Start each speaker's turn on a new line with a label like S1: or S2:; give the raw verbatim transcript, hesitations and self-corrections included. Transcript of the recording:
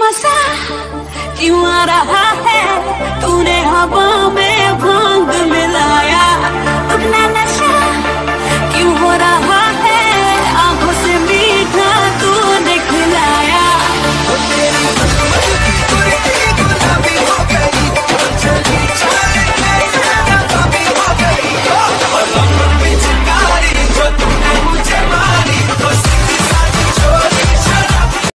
S1: सा क्यों आ रहा है तूने हवा में